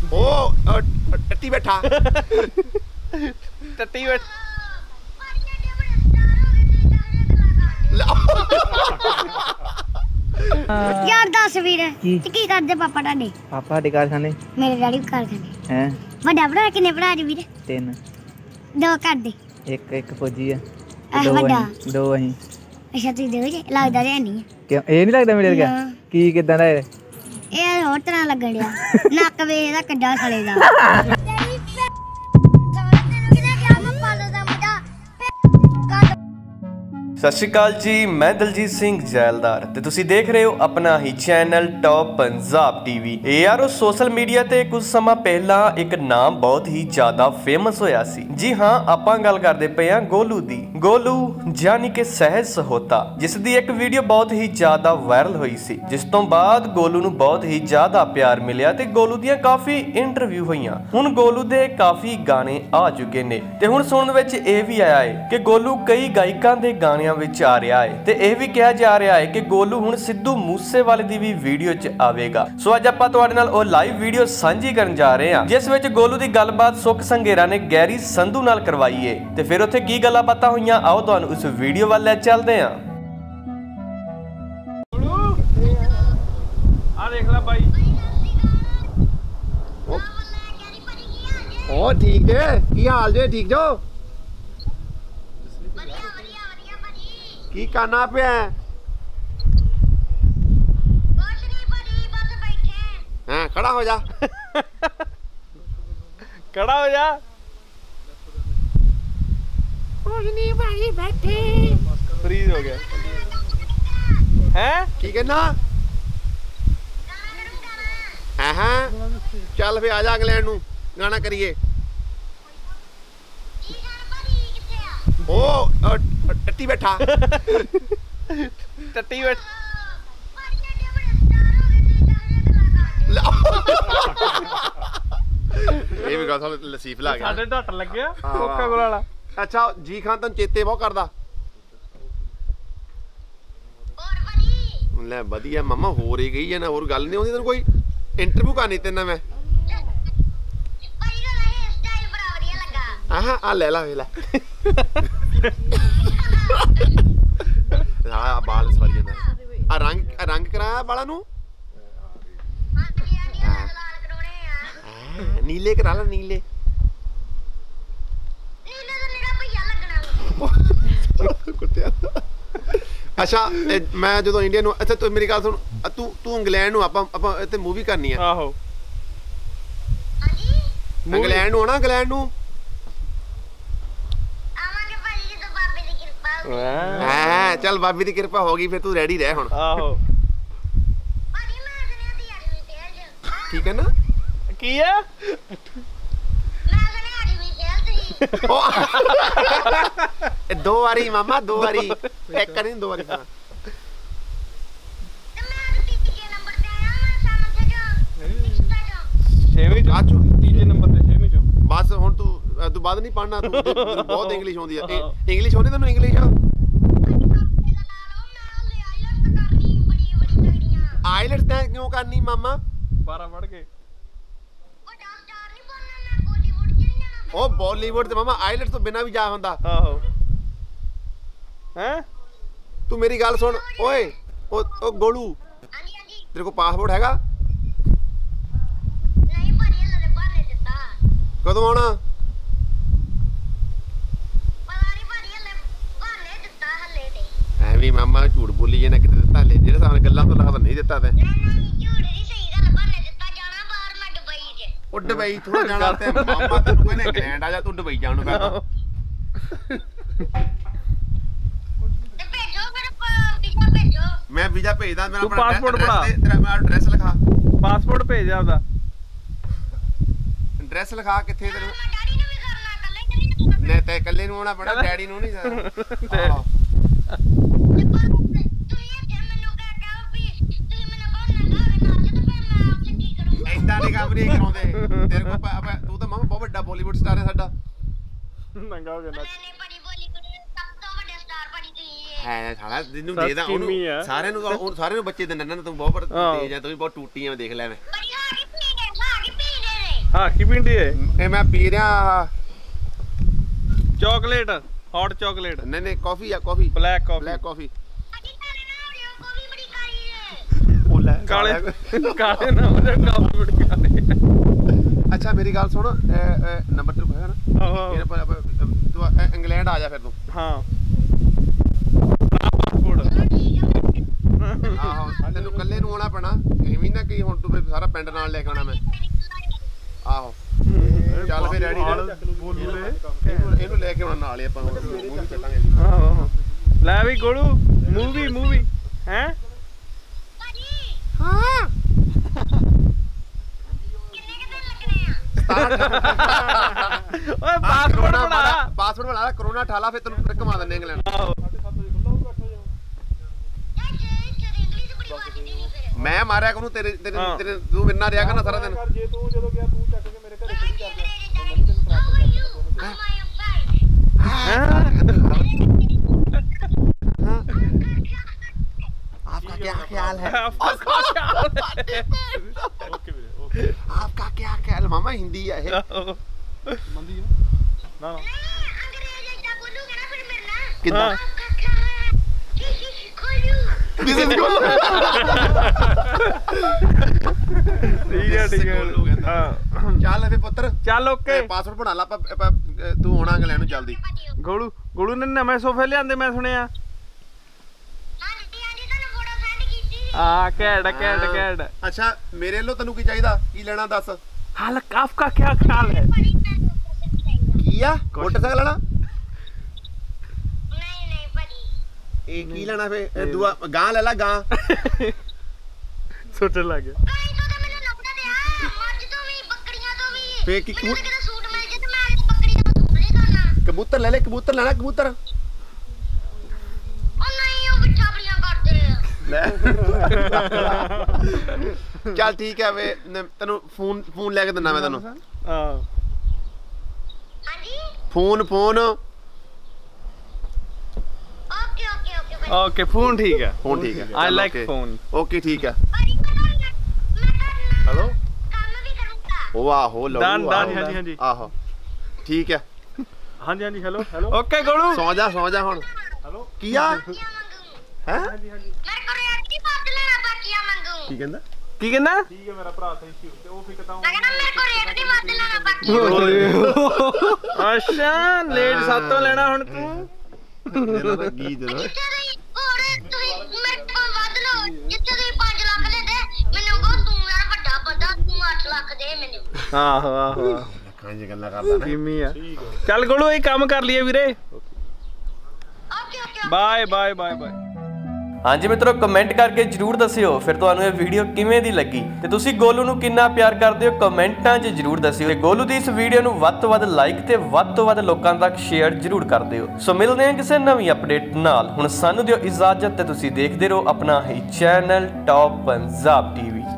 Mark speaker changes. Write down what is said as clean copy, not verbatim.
Speaker 1: ओ टट्टी बैठा
Speaker 2: टट्टी बैठ
Speaker 3: यार दस वीर की करदे पापा डाडे?
Speaker 2: पापा साडे कारखाने
Speaker 3: मेरे डैडी भी कारखाने
Speaker 2: हैं।
Speaker 3: वड्डा भरा किन्ने भरा जी वीर?
Speaker 2: 3
Speaker 3: दो करदे
Speaker 2: एक फौजी है
Speaker 3: वड्डा
Speaker 2: दो अहीं।
Speaker 3: अच्छा तू दो जे लगदा ते नहीं
Speaker 2: क्यों ये नहीं लगदा मेरे क्या की किदां दा
Speaker 3: ਇਹ ਹੋਰ ਤਰ੍ਹਾਂ ਲੱਗਣ ਡਿਆ ਨੱਕ ਵੇ ਇਹਦਾ ਕੱਡਾ ਸਲੇ ਦਾ
Speaker 4: सत श्री अकाल जी, मैं दलजीत सिंह जैलदार ते तुसी देख रहे हो अपना ही चैनल टॉप पंजाब टीवी। यारो सोशल मीडिया ते कुछ समा पहला एक नाम बहुत ही ज्यादा फेमस होया सी। जी हाँ, आपां गल करदे पए हां गोलू दी। गोलू यानी कि सहज सहोता, जिस दी एक वीडियो बहुत ही ज्यादा वायरल हुई सी, जिस तो बाद गोलू नूं बहुत ही ज्यादा प्यार मिलिया ते गोलू दियां काफी इंटरव्यू होईयां। हुण गोलू दे काफी गाने आ चुके ने ते हुण सुणन विच इह भी आया है कि गोलू कई गायकां दे गाने विच आ रहा है ते यह भी कहा जा रहा है कि गोलू हुण सिद्धू मूसेवाले दी भी वीडियो च आवेगा। सो अज आपां तुहाडे नाल ओ लाइव वीडियो सांझी करन जा रहे हां, जिस विच गोलू दी गलबात सुख संघेरा ने गैरी संधू नाल करवाई है ते फिर उत्थे की गल्लां बातां होईयां, आओ तुहानूं उस वीडियो वल लै चलदे हां।
Speaker 2: आ देख ला भाई
Speaker 1: ओ ठीक है की हाल जे? ठीक जो की करना पे है? हाँ खड़ा हो जा
Speaker 2: खड़ा हो जा।
Speaker 3: भाई बैठे
Speaker 2: फ्रीज हो गया हैं
Speaker 1: की कहना? हाँ चल फिर आजा इंग्लैंड नू गाना करिए। ओ टट्टी बैठा
Speaker 2: टट्टी बैठ
Speaker 1: ਇਹ ਵੀ ਗੱਲ ਸਾਨੂੰ ਲਸੀਫ ਲਾ ਗਿਆ
Speaker 2: ਸਾਡੇ ਢੱਟ ਲੱਗਿਆ ਕੋਕਾ ਕੋਲਾ ਵਾਲਾ।
Speaker 1: ਅੱਛਾ ਜੀ ਖਾਨ ਤੈਨੂੰ ਚੇਤੇ ਬਹੁਤ ਕਰਦਾ। ਲੈ ਵਧੀਆ ਮਾਮਾ ਹੋਰ ਹੀ ਗਈ ਹੈ ਨਾ, ਹੋਰ ਗੱਲ ਨਹੀਂ ਆਉਂਦੀ ਤੈਨੂੰ ਕੋਈ? ਇੰਟਰਵਿਊ ਕਰਨੀ ਤੇਨਾਂ ਮੈਂ ਆਹ ਆ ਲੈ ਲਾ ਵੇ ਲੈ ਆ ਬਾਲ ਸਵਾਰੀ ਜਾਂਦਾ ਆ ਰੰਗ ਕਰਾਇਆ ਬਾਲਾਂ ਨੂੰ नीले करा ला नीले अच्छा मैं जो इंडिया नू अच्छा तू मेरी गल सुन तू इंग्लैंड नू आपां इत्थे मूवी करनी है।
Speaker 2: आहो
Speaker 1: इंग्लैंड नू आना इंग्लैंड नू चल बाबी दी कृपा होगी फिर तू रेडी रह हुण।
Speaker 2: आहो
Speaker 1: ठीक है ना?
Speaker 2: की है
Speaker 1: दो बारी मामा दो बारी एक नहीं दो बारी
Speaker 2: तीजे नंबर ते 6वीं चो
Speaker 1: बस हुण तू बाद नहीं पढ़ना तू बहुत इंग्लिश आउंदी है। इंग्लिश आउंदी तैनूं? इंग्लिश आईलेट्स तैं क्यों करनी मामा?
Speaker 2: 12 पढ़ के
Speaker 1: ओ बॉलीवुड ते मामा आईलेट्स तो बिना भी जा हुंदा।
Speaker 2: आहो हैं
Speaker 1: तू मेरी गल सुन ओए ओ गोलू तेरे को पासपोर्ट हैगा? नहीं भाई हल्ले बहाने दित्ता। कदों आना? पता नहीं भाई हल्ले बहाने दित्ता हल्ले ते। ਐਵੇਂ ਮਾਮਾ ਝੂਠ ਬੋਲੀ ਜੇ ਨਾ ਕਿਤੇ ਦਿੱਤਾ ਹਲੇ ਜਿਹੜੇ ਸਾਹਮਣੇ ਗੱਲਾਂ ਤੋਂ ਲੱਗਦਾ ਨਹੀਂ ਦਿੱਤਾ ਤੇ। ਉਹ ਦੁਬਈ ਥੋੜਾ ਜਾਣਾ ਤੇ ਮਾਮਾ ਤੈਨੂੰ ਕਹਿੰਦੇ ਇੰਗਲੈਂਡ ਆ ਜਾ ਤੂੰ ਦੁਬਈ ਜਾਣ ਨੂੰ ਕਹਿੰਦਾ ਤੇ ਭੇਜੋ ਫਿਰ ਵੀਜ਼ਾ ਭੇਜੋ। ਮੈਂ ਵੀਜ਼ਾ ਭੇਜਦਾ ਮੇਰਾ
Speaker 2: ਆਪਣਾ ਪਾਸਪੋਰਟ ਬਣਾ
Speaker 1: ਤੇਰਾ ਮੈਂ ਐਡਰੈਸ ਲਿਖਾ
Speaker 2: ਪਾਸਪੋਰਟ ਭੇਜ ਆਪਦਾ
Speaker 1: ਐਡਰੈਸ ਲਿਖਾ ਕਿੱਥੇ ਤੈਨੂੰ ਡੈਡੀ ਨੂੰ ਵੀ ਕਰਨਾ ਕੱਲੇ ਨਹੀਂ ਤੇ ਕੱਲੇ ਨੂੰ ਆਉਣਾ ਪੈਣਾ ਡੈਡੀ ਨੂੰ ਨਹੀਂ ਜਾਣਾ। काम नहीं कराउंदे तेरे को तू तो मामा बहुत बड़ा बॉलीवुड स्टार है साडा नंगा हो गया ना नहीं बड़ी बॉलीवुड सब तो बड़े स्टार बड़ी गई है साला जिन्नू देदा ओनु सारे नु बच्चे देना ना तू बहुत तेज है तू भी बहुत टूटी है देख ले मैं बड़ी हां की पी दे
Speaker 2: ਹਾਂ ਕੀ ਪੀਂਦੀ ਏ?
Speaker 1: ਇਹ ਮੈਂ ਪੀ ਰਿਹਾ
Speaker 2: ਚਾਕਲੇਟ, ਹੌਟ ਚਾਕਲੇਟ।
Speaker 1: ਨਹੀਂ ਕਾਫੀ ਆ, ਕਾਫੀ
Speaker 2: ਬਲੈਕ ਕਾਫੀ।
Speaker 1: Black coffee.
Speaker 2: ਕਾਲੇ ਕਾਲੇ ਨਾ ਹੋ ਜਾ, ਕਾਫੀ ਬੜੀ ਕਾਲੇ।
Speaker 1: ਅੱਛਾ ਮੇਰੀ ਗੱਲ ਸੁਣ, ਨੰਬਰ 2 ਹੈਗਾ ਨਾ?
Speaker 2: ਆਹੋ
Speaker 1: ਤੂੰ ਇੰਗਲੈਂਡ ਆ ਜਾ ਫਿਰ ਤੂੰ।
Speaker 2: ਹਾਂ ਪਾਸਪੋਰਟ।
Speaker 1: ਆਹੋ ਤੈਨੂੰ ਇਕੱਲੇ ਨੂੰ ਆਉਣਾ ਪੈਣਾ, ਐਵੇਂ ਨਾ ਕਿ ਹੁਣ ਤੂੰ ਫਿਰ ਸਾਰਾ ਪਿੰਡ ਨਾਲ ਲੈ ਕੇ ਆਉਣਾ ਮੈਂ। ਆਹੋ ਚੱਲ ਫਿਰ ਰੈਡੀ
Speaker 2: ਬੋਲੂ ਰੇ।
Speaker 1: ਇਹਨੂੰ ਲੈ ਕੇ ਆਉਣਾ ਨਾਲ ਹੀ ਆਪਾਂ ਮੂਵੀ ਕੱਟਾਂਗੇ।
Speaker 2: ਆਹੋ ਲੈ ਵੀ ਗੋਲੂ, ਮੂਵੀ ਹੈ।
Speaker 1: ਹਾਂ
Speaker 2: ਓਏ ਪਾਸਪੋਰਟ ਬਣਾ,
Speaker 1: ਪਾਸਪੋਰਟ ਬਣਾ ਲੈ, ਕਰੋਨਾ ਠਾਲਾ ਫਿਰ ਤੈਨੂੰ ਘੁਮਾ ਦਿੰਦੇ ਇੰਗਲੈਂਡ। ਮੈਂ ਮਾਰਿਆ ਕਰੂੰ ਤੇਰੇ ਤੇਰੇ ਤੂੰ ਮੇਰੇ ਨਾਲ ਰਿਹਾ ਕਰਨਾ ਸਾਰਾ ਦਿਨ।
Speaker 5: ਜੇ ਤੂੰ ਜਦੋਂ ਗਿਆ ਤੂੰ ਚੱਕ ਕੇ ਮੇਰੇ ਘਰੇ ਖੜੀ ਕਰ ਦਿਆ, ਮੈਂ ਤੈਨੂੰ ਟਰਾਂਸਫਰ ਕਰ
Speaker 1: आपका क्या ख्याल है?
Speaker 5: ਓਕੇ ਵੀਰੇ ਓਕੇ।
Speaker 1: आपका क्या ख्याल? मामा हिंदी है ये।
Speaker 5: ਮੰਦੀ ਨਾ ਨਾ
Speaker 1: कितना? This is good.
Speaker 2: ਠੀਕ ਹੈ ਹਾਂ
Speaker 1: ਚੱਲ ਫੇ ਪੁੱਤਰ,
Speaker 2: ਚੱਲ ਓਕੇ।
Speaker 1: ਪਾਸਪੋਰਟ ਬਣਾ ਲਾ ਆਪਾਂ ਤੂੰ ਆਉਣਾ ਇੰਗਲੈਂਡ ਨੂੰ ਜਲਦੀ।
Speaker 2: ਗੋਲੂ ਨੇ ਨਵੇਂ ਸੋਫੇ ਲਿਆਂਦੇ ਮੈਂ ਸੁਣਿਆ। ਹਾਂ ਕੈਡ।
Speaker 1: ਅੱਛਾ ਮੇਰੇ ਵੱਲੋਂ ਤੈਨੂੰ ਕੀ ਚਾਹੀਦਾ, ਕੀ ਲੈਣਾ ਦੱਸ?
Speaker 2: ਹਾਲ ਆਪਕਾ ਕੀ ਖਿਆਲ ਹੈ?
Speaker 1: ਕੀ ਆ ਮੋਟਰਸਾਈਕਲ ਲੈਣਾ? ਇਹ ਕੀ ਲੈਣਾ ਫੇ? ਦੂਆ ਗਾਂ ਲੈ ਲਾ ਗਾਂ।
Speaker 2: ਸੋਚਣ ਲੱਗ ਗਿਆ
Speaker 1: ਫੇ ਕੀ ਕਬੂਤਰ ਲੈ ਲੈ, ਕਬੂਤਰ ਲੈਣਾ ਕਬੂਤਰ ਲੈ। ਚੱਲ ਠੀਕ ਹੈ ਵੇ, ਤੈਨੂੰ ਫੋਨ ਲੈ ਕੇ ਦਿੰਦਾ ਮੈਂ ਤੈਨੂੰ।
Speaker 2: ਹਾਂ
Speaker 1: ਫੋਨ
Speaker 2: ਓਕੇ ਫੋਨ ਠੀਕ ਹੈ।
Speaker 1: ਫੋਨ ਠੀਕ ਹੈ।
Speaker 2: I like phone.
Speaker 1: ਓਕੇ ਠੀਕ ਹੈ।
Speaker 2: ਹੈਲੋ
Speaker 1: ਉਹ ਆਹੋ ਲਓ
Speaker 2: ਡਨ ਹਾਂਜੀ
Speaker 1: ਆਹੋ ਠੀਕ ਹੈ।
Speaker 2: ਹਾਂਜੀ ਹੈਲੋ ਓਕੇ ਗੋਲੂ
Speaker 1: ਸੌ ਜਾ ਹੁਣ।
Speaker 5: ਹੈਲੋ
Speaker 1: ਕੀ ਆ ਹੈ?
Speaker 5: ਹਾਂਜੀ
Speaker 1: ਕੀ ਕਹਿੰਦਾ?
Speaker 2: ਕੀ ਕਹਿੰਦਾ?
Speaker 5: ਠੀਕ ਹੈ ਮੇਰਾ ਭਰਾ, ਥੈਂਕ ਯੂ। ਤੇ ਉਹ ਫਿਰ ਕਦਾਂ
Speaker 2: ਅੱਛਾ ਲੇਟ ਸਾਤੋਂ ਲੈਣਾ ਹੁਣ ਤੂੰ।
Speaker 1: ਗੀਤ ਦਾ
Speaker 2: ਆਹੋ
Speaker 1: ਕੰਜ ਗੱਲਾਂ ਕਰਦਾ ਨਾ
Speaker 2: ਕਿਮੀ ਆ। ਚੱਲ ਗੋਲੂ ਇਹ ਕੰਮ ਕਰ ਲਈਏ ਵੀਰੇ। ਬਾਏ
Speaker 4: ਹਾਂਜੀ ਮਿੱਤਰੋ, ਕਮੈਂਟ ਕਰਕੇ ਜਰੂਰ ਦੱਸਿਓ ਫਿਰ ਤੁਹਾਨੂੰ ਇਹ ਵੀਡੀਓ ਕਿਵੇਂ ਦੀ ਲੱਗੀ ਤੇ ਤੁਸੀਂ ਗੋਲੂ ਨੂੰ ਕਿੰਨਾ ਪਿਆਰ ਕਰਦੇ ਹੋ, ਕਮੈਂਟਾਂ 'ਚ ਜਰੂਰ ਦੱਸਿਓ। ਤੇ ਗੋਲੂ ਦੀ ਇਸ ਵੀਡੀਓ ਨੂੰ ਵੱਧ ਤੋਂ ਵੱਧ ਲਾਈਕ ਤੇ ਵੱਧ ਤੋਂ ਵੱਧ ਲੋਕਾਂ ਤੱਕ ਸ਼ੇਅਰ ਜਰੂਰ ਕਰ ਦਿਓ। ਸੋ ਮਿਲਦੇ ਹਾਂ ਕਿਸੇ ਨਵੀਂ ਅਪਡੇਟ ਨਾਲ। ਹੁਣ ਸਾਨੂੰ ਦਿਓ ਇਜਾਜ਼ਤ ਤੇ ਤੁਸੀਂ ਦੇਖਦੇ ਰਹੋ ਆਪਣਾ ਹੀ ਚੈਨਲ ਟੌਪ ਪੰਜਾਬ ਟੀਵੀ।